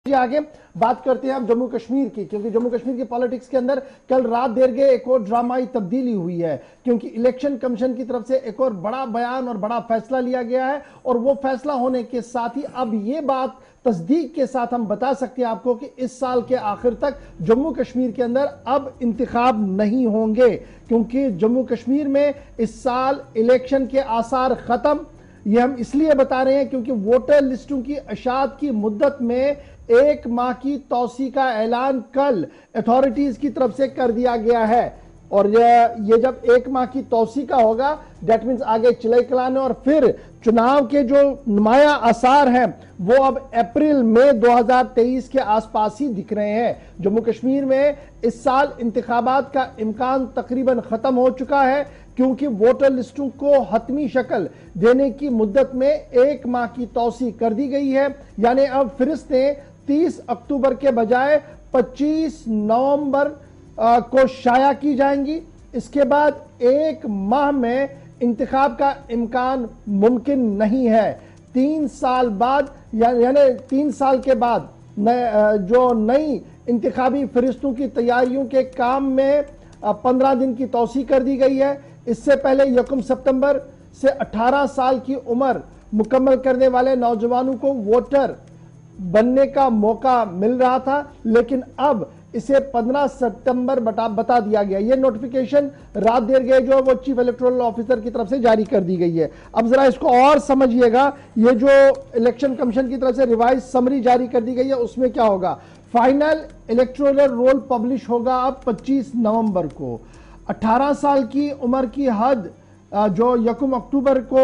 आगे बात करते हैं अब जम्मू कश्मीर की, क्योंकि जम्मू कश्मीर की पॉलिटिक्स के अंदर कल रात देर गए एक और ड्रामाई तब्दीली हुई है, क्योंकि इलेक्शन कमीशन की तरफ से एक और बड़ा बयान और बड़ा फैसला लिया गया है। और वो फैसला होने के साथ ही अब ये बात तस्दीक के साथ हम बता सकते हैं आपको कि इस साल के आखिर तक जम्मू कश्मीर के अंदर अब इंतखाब नहीं होंगे, क्योंकि जम्मू कश्मीर में इस साल इलेक्शन के आसार खत्म। ये हम इसलिए बता रहे हैं क्योंकि वोटर लिस्टों की अशात की मुद्दत में 1 माह की तौसी का ऐलान कल अथॉरिटीज की तरफ से कर दिया गया है। और ये जब 1 माह की तौसी का होगा, दैट मीन्स आगे चिलई कलान और फिर चुनाव के जो नुमाया आसार हैं वो अब अप्रैल मई 2023 के आसपास ही दिख रहे हैं। जम्मू कश्मीर में इस साल इंतखाबात का इम्कान तकरीबन खत्म हो चुका है, क्योंकि वोटर लिस्टों को हतमी शक्ल देने की मुद्दत में 1 माह की तौसी कर दी गई है। यानी अब फरिश्तें 30 अक्टूबर के बजाय 25 नवंबर को शाया की जाएंगी। इसके बाद 1 माह में इंतखाब का इम्कान मुमकिन नहीं है। 3 साल बाद यानी 3 साल के बाद जो नई इंतखाबी फरिश्तों की तैयारियों के काम में 15 दिन की तौसी कर दी गई है। इससे पहले 1 सितंबर से 18 साल की उम्र मुकम्मल करने वाले नौजवानों को वोटर बनने का मौका मिल रहा था, लेकिन अब इसे 15 सितंबर बता दिया गया। यह नोटिफिकेशन रात देर गए जो वो चीफ इलेक्टोरल ऑफिसर की तरफ से जारी कर दी गई है। अब जरा इसको और समझिएगा, ये जो इलेक्शन कमीशन की तरफ से रिवाइज समरी जारी कर दी गई है उसमें क्या होगा। फाइनल इलेक्टोरल रोल पब्लिश होगा अब 25 नवंबर को। 18 साल की उम्र की हद जो 1 अक्टूबर को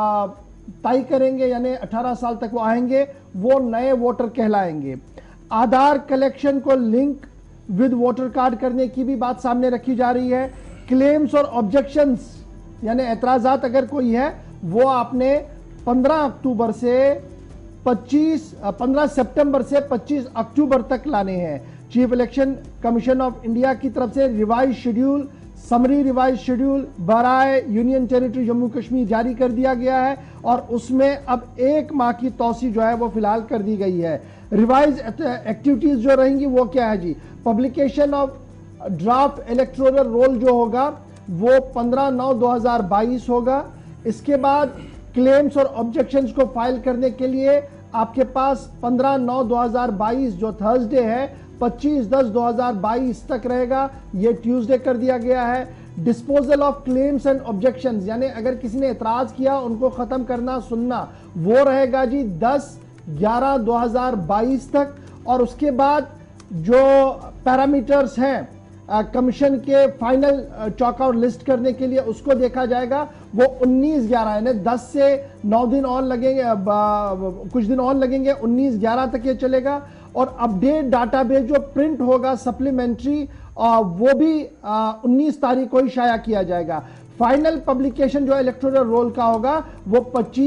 तय करेंगे, यानी 18 साल तक वो आएंगे, वो नए वोटर कहलाएंगे। आधार कलेक्शन को लिंक विद वोटर कार्ड करने की भी बात सामने रखी जा रही है। क्लेम्स और ऑब्जेक्शंस यानी एतराजात अगर कोई है वो आपने 15 सितंबर से 25 अक्टूबर तक लाने हैं। Chief election commission of India की तरफ से revise schedule, summary revise schedule बराए यूनियन टेरिटरी जम्मू कश्मीर जारी कर दिया गया है और उसमें अब 1 माह की तौसी जो है वो फिलहाल कर दी गई है। रिवाइज एक्टिविटीज जो रहेंगी वो क्या है जी, publication of draft electoral roll जो होगा वो 15/9/2022 होगा। इसके बाद क्लेम्स और ऑब्जेक्शंस को फाइल करने के लिए आपके पास 15/9/2022 जो थर्सडे है 25/10/2022 तक रहेगा, ये ट्यूसडे कर दिया गया है। Disposal of claims and objections यानी अगर किसी ने एतराज किया उनको खत्म करना सुनना वो रहेगा जी 10/11/2022 तक। और उसके बाद जो पैरामीटर्स हैं कमीशन के फाइनल चॉकआउट लिस्ट करने के लिए उसको देखा जाएगा, वो 19/11 यानी 10 से 9 दिन और लगेंगे, कुछ दिन और लगेंगे, 19/11 तक ये चलेगा। और अपडेट डाटाबेस जो प्रिंट होगा सप्लीमेंट्री वो भी 19 तारीख को ही शाया किया जाएगा। फाइनल पब्लिकेशन जो इलेक्टोरल रोल का होगा वो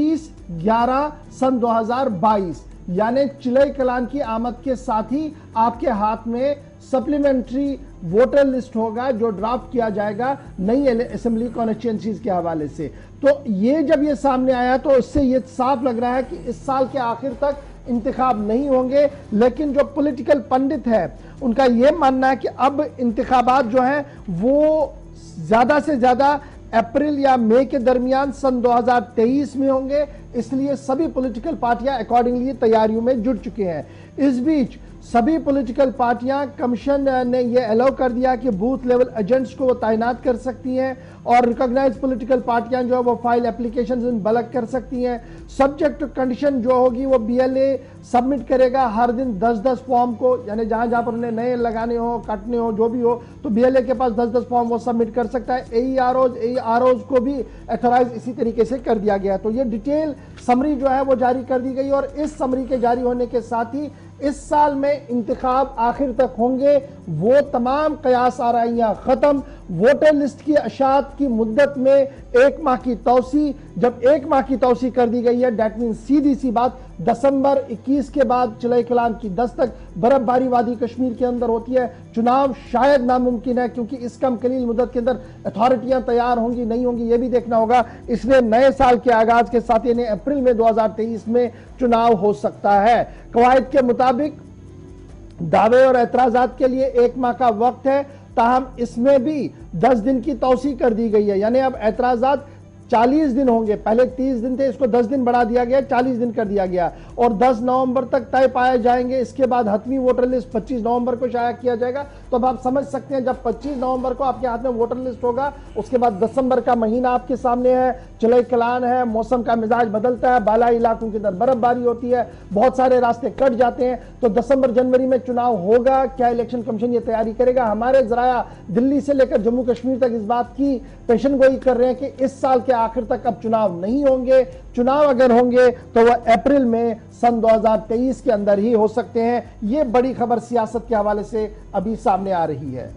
25/11/2022 यानी चिलई कलान की आमद के साथ ही आपके हाथ में सप्लीमेंट्री वोटर लिस्ट होगा जो ड्राफ्ट किया जाएगा नई असेंबली कॉन्स्टिट्यूएंसीज के हवाले से। तो ये जब ये सामने आया तो इससे ये साफ लग रहा है कि इस साल के आखिर तक इंतखाब नहीं होंगे। लेकिन जो पॉलिटिकल पंडित है उनका यह मानना है कि अब इंतखाबात जो हैं वो ज्यादा से ज्यादा अप्रैल या मई के दरमियान सन 2023 में होंगे, इसलिए सभी पॉलिटिकल पार्टियां अकॉर्डिंगली तैयारियों में जुट चुके हैं। इस बीच सभी पॉलिटिकल पार्टियां, कमीशन ने यह अलाउ कर दिया कि बूथ लेवल एजेंट्स को वो तैनात कर सकती हैं और रिकॉग्नाइज पॉलिटिकल पार्टियां जो है वो फाइल एप्लीकेशंस इन बल्क कर सकती हैं। सब्जेक्ट टू कंडीशन जो होगी वो बीएलए सबमिट करेगा हर दिन 10-10 फॉर्म को, यानी जहां जहां पर उन्हें नए लगाने हो, काटने हो, जो भी हो, तो बीएलए के पास 10-10 फॉर्म वो सबमिट कर सकता है। एईआरओज को भी अथोराइज इसी तरीके से कर दिया गया। तो ये डिटेल समरी जो है वो जारी कर दी गई और इस समरी के जारी होने के साथ ही इस साल में इंतखाब आखिर तक होंगे। वो तमाम कयास आराइयां खत्म, वोटर लिस्ट की अशात की मुद्दत में 1 माह की तौसी, जब 1 माह की तौसी कर दी गई है दैट मीन सीधी सी बात दिसंबर 21 के बाद चिलई कलान की दस्तक, बर्फबारी वादी कश्मीर के अंदर होती है, चुनाव शायद नामुमकिन है क्योंकि इस कम कलील मुद्दत के अंदर अथॉरिटियां तैयार होंगी नहीं होंगी ये भी देखना होगा। इसलिए नए साल के आगाज के साथ यानी अप्रैल में 2023 में चुनाव हो सकता है। कवायद के मुताबिक दावे और एतराजात के लिए 1 माह का वक्त है, ताहम इसमें भी 10 दिन की तौसी कर दी गई है। यानी अब एतराजात 40 दिन होंगे, पहले 30 दिन थे, इसको 10 दिन बढ़ा दिया गया, 40 दिन कर दिया गया और 10 नवंबर तक तय पाए जाएंगे। इसके बाद हतमी वोटर लिस्ट 25 नवंबर को शाया किया जाएगा। तो अब आप समझ सकते हैं, जब 25 नवंबर को आपके हाथ में वोटर लिस्ट होगा, उसके बाद दिसंबर का महीना आपके सामने है, चले कलान है, मौसम का मिजाज बदलता है, बालाई इलाकों के अंदर बर्फबारी होती है, बहुत सारे रास्ते कट जाते हैं। तो दिसंबर जनवरी में चुनाव होगा, क्या इलेक्शन कमीशन ये तैयारी करेगा? हमारे जराया दिल्ली से लेकर जम्मू कश्मीर तक इस बात की पेशन गोई कर रहे हैं कि इस साल के आखिर तक अब चुनाव नहीं होंगे। चुनाव अगर होंगे तो वह अप्रैल में सन 2023 के अंदर ही हो सकते हैं। यह बड़ी खबर सियासत के हवाले से अभी सामने आ रही है।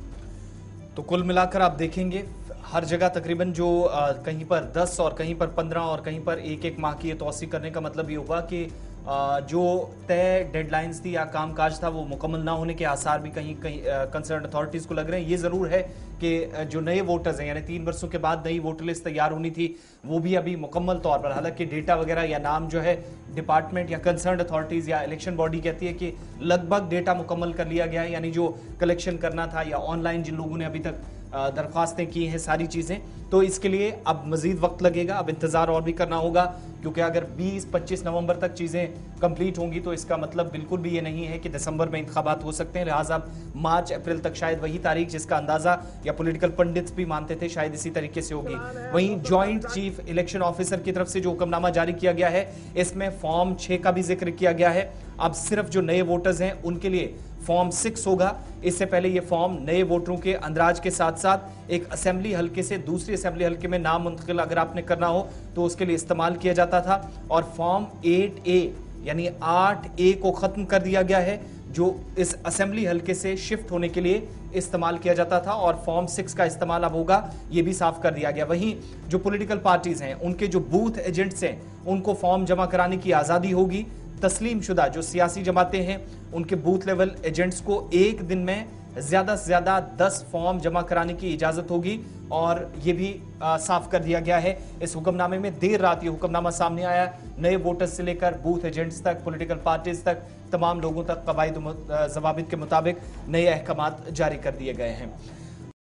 तो कुल मिलाकर आप देखेंगे हर जगह तकरीबन जो कहीं पर 10 और कहीं पर 15 और कहीं पर 1-1 माह की तौसी करने का मतलब ये होगा कि जो तय डेडलाइंस थी या कामकाज था वो मुकम्मल ना होने के आसार भी कहीं कहीं कंसर्न अथॉरिटीज को लग रहे हैं। ये जरूर है कि जो नए वोटर्स हैं, यानी 3 वर्षों के बाद नई वोटर लिस्ट तैयार होनी थी, वो भी अभी मुकम्मल तौर पर, हालांकि डेटा वगैरह या नाम जो है डिपार्टमेंट या कंसर्न अथॉरिटीज या इलेक्शन बॉडी कहती है कि लगभग डेटा मुकम्मल कर लिया गया है, यानी जो कलेक्शन करना था या ऑनलाइन जिन लोगों ने अभी तक दरख्वास्तें की हैं, सारी चीजें, तो इसके लिए अब मजीद वक्त लगेगा, अब इंतजार और भी करना होगा। क्योंकि अगर 20-25 नवंबर तक चीजें कंप्लीट होंगी तो इसका मतलब बिल्कुल भी ये नहीं है कि दिसंबर में इंतखाबात हो सकते हैं। लिहाजा मार्च अप्रैल तक शायद वही तारीख जिसका अंदाजा या पॉलिटिकल पंडित्स भी मानते थे शायद इसी तरीके से होगी। वहीं ज्वाइंट चीफ इलेक्शन ऑफिसर की तरफ से जो हुक्मनामा जारी किया गया है, इसमें फॉर्म 6 का भी जिक्र किया गया है। अब सिर्फ जो नए वोटर्स हैं उनके लिए फॉर्म 6 होगा। इससे पहले यह फॉर्म नए वोटरों के अंदराज के साथ साथ एक असेंबली हल्के से दूसरी असेंबली हल्के में नाम मुंतकिल अगर आपने करना हो तो उसके लिए इस्तेमाल किया जाता था। और फॉर्म 8A यानी 8A को खत्म कर दिया गया है, जो इस असेंबली हल्के से शिफ्ट होने के लिए इस्तेमाल किया जाता था, और फॉर्म 6 का इस्तेमाल अब होगा, ये भी साफ कर दिया गया। वहीं जो पॉलिटिकल पार्टीज हैं उनके जो बूथ एजेंट्स हैं उनको फॉर्म जमा कराने की आजादी होगी। तस्लीम शुदा जो सियासी जमातें हैं उनके बूथ लेवल एजेंट्स को एक दिन में ज्यादा से ज्यादा 10 फॉर्म जमा कराने की इजाजत होगी, और यह भी साफ कर दिया गया है इस हुक्मनामे में। देर रात ये हुक्मनामा सामने आया। नए वोटर्स से लेकर बूथ एजेंट्स तक, पॉलिटिकल पार्टीज तक, तमाम लोगों तक कवायद जवाबित के मुताबिक नए अहकामात जारी कर दिए गए हैं।